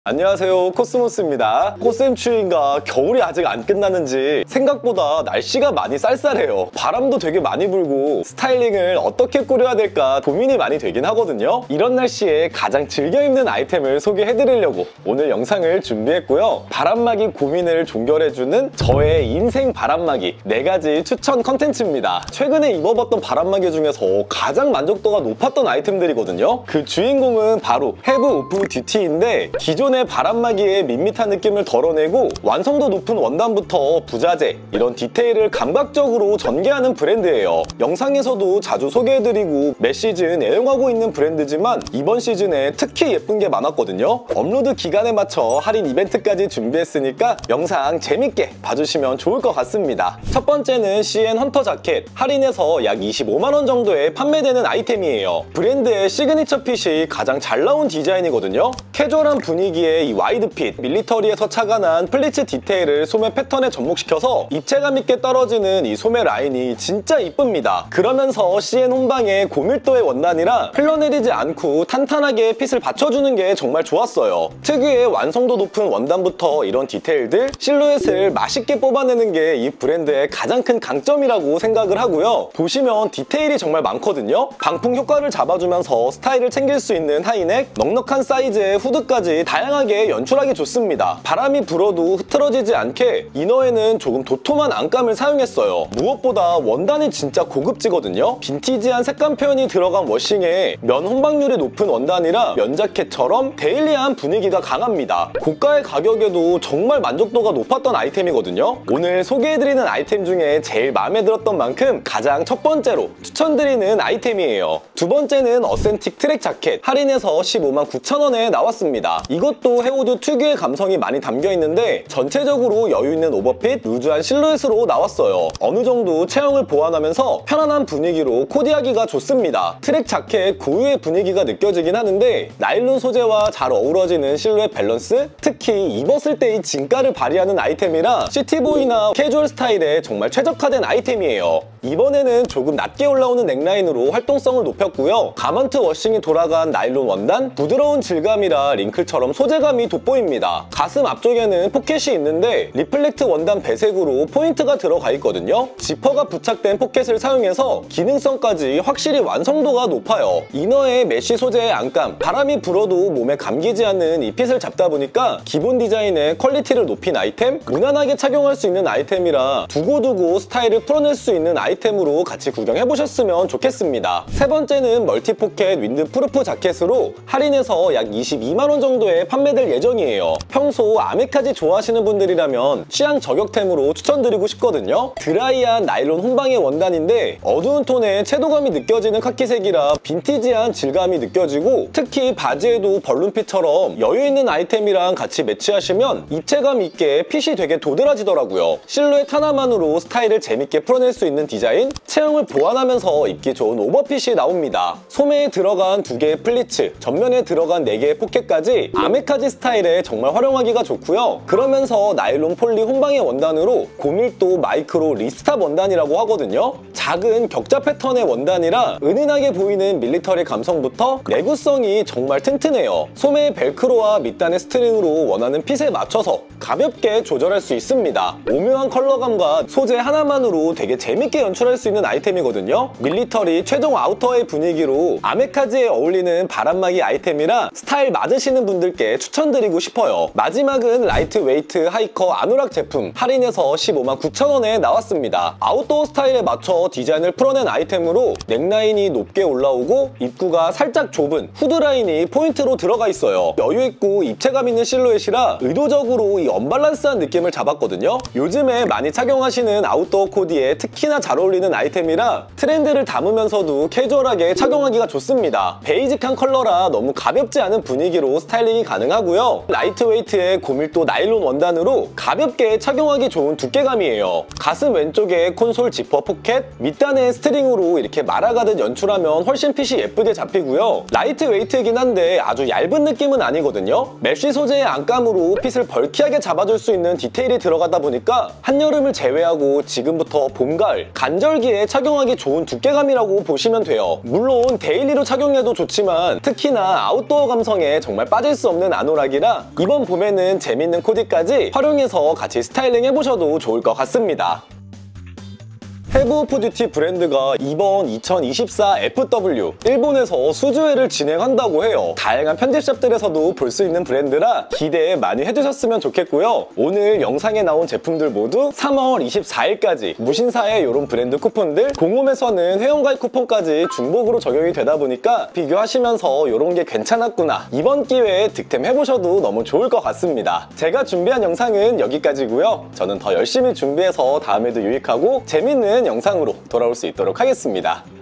안녕하세요, 코스모스입니다. 꽃샘추위인가 겨울이 아직 안 끝났는지 생각보다 날씨가 많이 쌀쌀해요. 바람도 되게 많이 불고 스타일링을 어떻게 꾸려야 될까 고민이 많이 되긴 하거든요. 이런 날씨에 가장 즐겨 입는 아이템을 소개해드리려고 오늘 영상을 준비했고요. 바람막이 고민을 종결해주는 저의 인생 바람막이 4가지 추천 컨텐츠입니다. 최근에 입어봤던 바람막이 중에서 가장 만족도가 높았던 아이템들이거든요. 그 주인공은 바로 Have Off Duty인데 기존 바람막이의 밋밋한 느낌을 덜어내고 완성도 높은 원단부터 부자재, 이런 디테일을 감각적으로 전개하는 브랜드예요. 영상에서도 자주 소개해드리고 매 시즌 애용하고 있는 브랜드지만 이번 시즌에 특히 예쁜 게 많았거든요. 업로드 기간에 맞춰 할인 이벤트까지 준비했으니까 영상 재밌게 봐주시면 좋을 것 같습니다. 첫 번째는 CN 헌터 자켓, 할인해서 약 25만 원 정도에 판매되는 아이템이에요. 브랜드의 시그니처 핏이 가장 잘 나온 디자인이거든요. 캐주얼한 분위기에 이 와이드 핏, 밀리터리에서 착안한 플리츠 디테일을 소매 패턴에 접목시켜서 입체감 있게 떨어지는 이 소매 라인이 진짜 이쁩니다. 그러면서 CN 혼방의 고밀도의 원단이라 흘러내리지 않고 탄탄하게 핏을 받쳐주는 게 정말 좋았어요. 특유의 완성도 높은 원단부터 이런 디테일들, 실루엣을 맛있게 뽑아내는 게 이 브랜드의 가장 큰 강점이라고 생각을 하고요. 보시면 디테일이 정말 많거든요. 방풍 효과를 잡아주면서 스타일을 챙길 수 있는 하이넥, 넉넉한 사이즈의 후드까지 다양하게 연출하기 좋습니다. 바람이 불어도 흐트러지지 않게 이너에는 조금 도톰한 안감을 사용했어요. 무엇보다 원단이 진짜 고급지거든요. 빈티지한 색감 표현이 들어간 워싱에 면 혼방률이 높은 원단이라 면자켓처럼 데일리한 분위기가 강합니다. 고가의 가격에도 정말 만족도가 높았던 아이템이거든요. 오늘 소개해드리는 아이템 중에 제일 마음에 들었던 만큼 가장 첫 번째로 추천드리는 아이템이에요. 두 번째는 어센틱 트랙 자켓, 할인해서 15만 9천 원에 나왔습니다. 이것도 헤오드 특유의 감성이 많이 담겨있는데 전체적으로 여유있는 오버핏, 루즈한 실루엣으로 나왔어요. 어느 정도 체형을 보완하면서 편안한 분위기로 코디하기가 좋습니다. 트랙 자켓 고유의 분위기가 느껴지긴 하는데 나일론 소재와 잘 어우러지는 실루엣 밸런스, 특히 입었을 때의 진가를 발휘하는 아이템이라 시티보이나 캐주얼 스타일에 정말 최적화된 아이템이에요. 이번에는 조금 낮게 올라오는 넥라인으로 활동성을 높였고요. 가먼트 워싱이 돌아간 나일론 원단, 부드러운 질감이라 링클처럼 소재감이 돋보입니다. 가슴 앞쪽에는 포켓이 있는데 리플렉트 원단 배색으로 포인트가 들어가 있거든요. 지퍼가 부착된 포켓을 사용해서 기능성까지 확실히 완성도가 높아요. 이너에 메쉬 소재의 안감, 바람이 불어도 몸에 감기지 않는 이 핏을 잡다 보니까 기본 디자인의 퀄리티를 높인 아이템, 무난하게 착용할 수 있는 아이템이라 두고두고 스타일을 풀어낼 수 있는 아이템으로 같이 구경해보셨으면 좋겠습니다. 세 번째는 멀티포켓 윈드프루프 자켓으로 할인해서 약 22만 원 정도에 판매될 예정이에요. 평소 아메카지 좋아하시는 분들이라면 취향 저격템으로 추천드리고 싶거든요. 드라이한 나일론 혼방의 원단인데 어두운 톤의 채도감이 느껴지는 카키색이라 빈티지한 질감이 느껴지고 특히 바지에도 벌룬핏처럼 여유있는 아이템이랑 같이 매치하시면 입체감 있게 핏이 되게 도드라지더라고요. 실루엣 하나만으로 스타일을 재밌게 풀어낼 수 있는 디자인, 체형을 보완하면서 입기 좋은 오버핏이 나옵니다. 소매에 들어간 2개의 플리츠, 전면에 들어간 4개의 포켓까지 아메카지 스타일에 정말 활용하기가 좋고요. 그러면서 나일론 폴리 혼방의 원단으로 고밀도 마이크로 리스탑 원단이라고 하거든요. 작은 격자 패턴의 원단이라 은은하게 보이는 밀리터리 감성부터 내구성이 정말 튼튼해요. 소매의 벨크로와 밑단의 스트링으로 원하는 핏에 맞춰서 가볍게 조절할 수 있습니다. 오묘한 컬러감과 소재 하나만으로 되게 재밌게 연출할 수 있는 아이템이거든요. 밀리터리 최종 아우터의 분위기로 아메카지에 어울리는 바람막이 아이템이라 스타일 맞으시는 분들께 추천드리고 싶어요. 마지막은 라이트 웨이트 하이커 아노락 제품, 할인해서 15만 9천 원에 나왔습니다. 아웃도어 스타일에 맞춰 디자인을 풀어낸 아이템으로 넥라인이 높게 올라오고 입구가 살짝 좁은 후드 라인이 포인트로 들어가 있어요. 여유있고 입체감 있는 실루엣이라 의도적으로 이 언밸런스한 느낌을 잡았거든요. 요즘에 많이 착용하시는 아웃도어 코디에 특히나 잘 어울리는 아이템이라 트렌드를 담으면서도 캐주얼하게 착용하기가 좋습니다. 베이직한 컬러라 너무 가볍지 않은 분위기로 스타일링이 가능하고요. 라이트웨이트의 고밀도 나일론 원단으로 가볍게 착용하기 좋은 두께감이에요. 가슴 왼쪽에 콘솔 지퍼 포켓, 밑단에 스트링으로 이렇게 말아가듯 연출하면 훨씬 핏이 예쁘게 잡히고요. 라이트웨이트이긴 한데 아주 얇은 느낌은 아니거든요. 메쉬 소재의 안감으로 핏을 벌키하게 잡아줄 수 있는 디테일이 들어가다 보니까 한여름을 제외하고 지금부터 봄, 가을 관절기에 착용하기 좋은 두께감이라고 보시면 돼요. 물론 데일리로 착용해도 좋지만 특히나 아웃도어 감성에 정말 빠질 수 없는 아노락이라 이번 봄에는 재밌는 코디까지 활용해서 같이 스타일링 해보셔도 좋을 것 같습니다. 해브 오프 듀티 브랜드가 이번 2024 FW 일본에서 수주회를 진행한다고 해요. 다양한 편집샵들에서도 볼 수 있는 브랜드라 기대 많이 해주셨으면 좋겠고요. 오늘 영상에 나온 제품들 모두 3월 24일까지 무신사의 이런 브랜드 쿠폰들, 공홈에서는 회원가입 쿠폰까지 중복으로 적용이 되다 보니까 비교하시면서 이런 게 괜찮았구나, 이번 기회에 득템해보셔도 너무 좋을 것 같습니다. 제가 준비한 영상은 여기까지고요. 저는 더 열심히 준비해서 다음에도 유익하고 재밌는 영상으로 돌아올 수 있도록 하겠습니다.